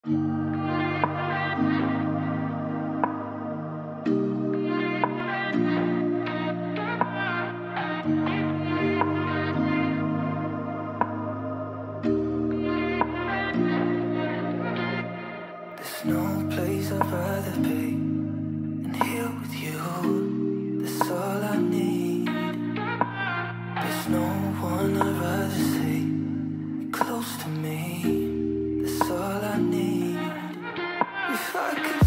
There's no place I'd rather be than here with you. That's all I need. There's no one I'd rather see close to me. That's all I need. If I could